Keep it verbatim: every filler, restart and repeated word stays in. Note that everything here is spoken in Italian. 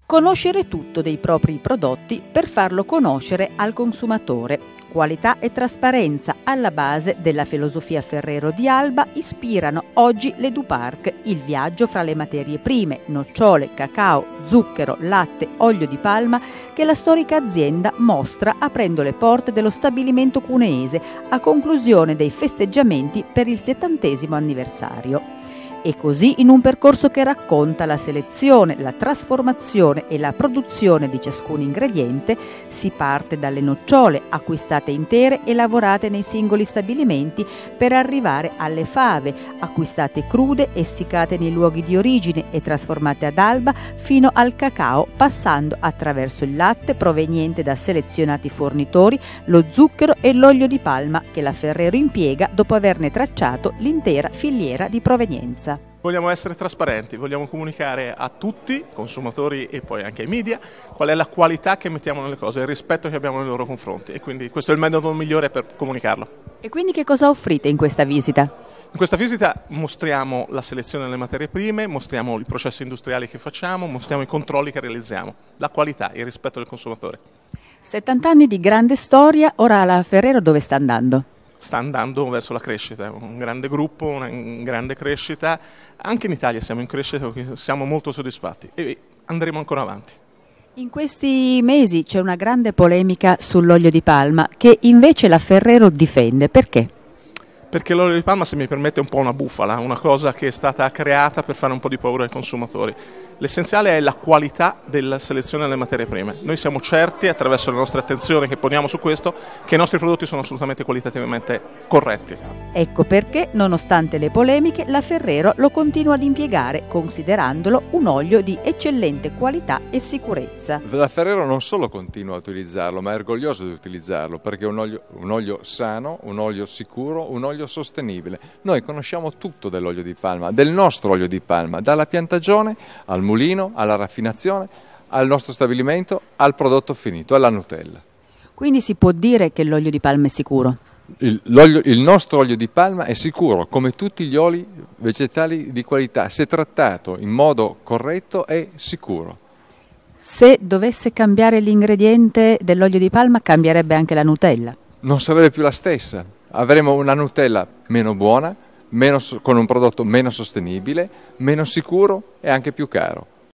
Conoscere tutto dei propri prodotti per farlo conoscere al consumatore. Qualità e trasparenza alla base della filosofia Ferrero di Alba ispirano oggi l'EduPark, il viaggio fra le materie prime, nocciole, cacao, zucchero, latte, olio di palma che la storica azienda mostra aprendo le porte dello stabilimento cuneese a conclusione dei festeggiamenti per il settantesimo anniversario. E così in un percorso che racconta la selezione, la trasformazione e la produzione di ciascun ingrediente, si parte dalle nocciole acquistate intere e lavorate nei singoli stabilimenti per arrivare alle fave acquistate crude, essiccate nei luoghi di origine e trasformate ad Alba fino al cacao, passando attraverso il latte proveniente da selezionati fornitori, lo zucchero e l'olio di palma che la Ferrero impiega dopo averne tracciato l'intera filiera di provenienza. Vogliamo essere trasparenti, vogliamo comunicare a tutti, consumatori e poi anche ai media, qual è la qualità che mettiamo nelle cose, il rispetto che abbiamo nei loro confronti e quindi questo è il metodo migliore per comunicarlo. E quindi che cosa offrite in questa visita? In questa visita mostriamo la selezione delle materie prime, mostriamo i processi industriali che facciamo, mostriamo i controlli che realizziamo, la qualità, il rispetto del consumatore. settanta anni di grande storia, ora la Ferrero dove sta andando? Sta andando verso la crescita, un grande gruppo, una grande crescita, anche in Italia siamo in crescita, siamo molto soddisfatti e andremo ancora avanti. In questi mesi c'è una grande polemica sull'olio di palma che invece la Ferrero difende, perché? Perché l'olio di palma, se mi permette, è un po' una bufala, una cosa che è stata creata per fare un po' di paura ai consumatori. L'essenziale è la qualità della selezione delle materie prime. Noi siamo certi, attraverso le nostre attenzioni che poniamo su questo, che i nostri prodotti sono assolutamente qualitativamente corretti. Ecco perché, nonostante le polemiche, la Ferrero lo continua ad impiegare, considerandolo un olio di eccellente qualità e sicurezza. La Ferrero non solo continua a utilizzarlo, ma è orgogliosa di utilizzarlo, perché è un olio, un olio sano, un olio sicuro, un olio sostenibile. Noi conosciamo tutto dell'olio di palma, del nostro olio di palma, dalla piantagione al mulino, alla raffinazione, al nostro stabilimento, al prodotto finito, alla Nutella. Quindi si può dire che l'olio di palma è sicuro? Il, l'olio, il nostro olio di palma è sicuro, come tutti gli oli vegetali di qualità, se trattato in modo corretto è sicuro. Se dovesse cambiare l'ingrediente dell'olio di palma, cambierebbe anche la Nutella? Non sarebbe più la stessa. Avremo una Nutella meno buona, meno, con un prodotto meno sostenibile, meno sicuro e anche più caro.